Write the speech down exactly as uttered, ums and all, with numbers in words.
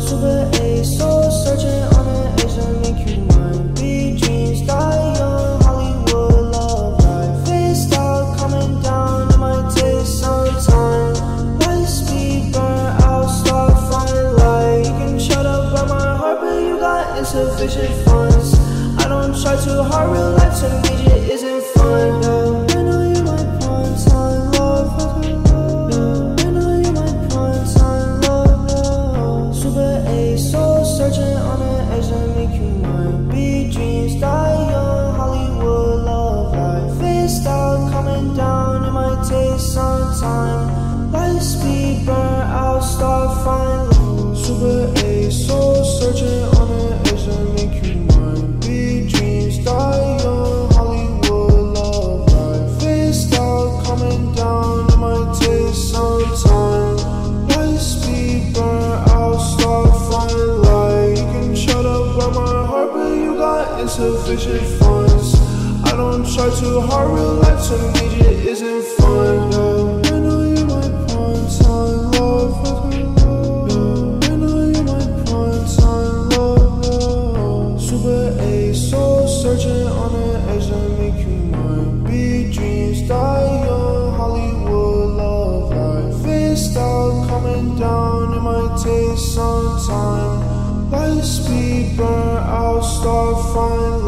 Super A, soul searching on an edge to make you mine. Big dreams die young, Hollywood love life. Face out, coming down, it might take some time. Light speed, burn out, start finding light. You can shut up by my heart, but you got insufficient funds. I don't try too hard, real life to me it isn't fun. No. I know you might want some love. No. I know you might want some love. No. Super A, soul searching on an edge to make you mine. Big dreams die young, Hollywood love life. Face out, coming down, it might take some time. Light speed, burn out, start finding love. Super A, soul searching on an edge to make you mine. Big dreams die young, Hollywood love life. Face out, coming down, it might take some time. Light speed, burn out, start finding light. You can shut up by my heart, but you got insufficient funds. I don't try too hard, real life to me it isn't fun. No. I know you might want some love. No. I know you might want some love. No. Super A, soul searching on an edge to make you mine. Big dreams die young, Hollywood love life. Face out, coming down, it might take some time. Light speed, burn out, start finding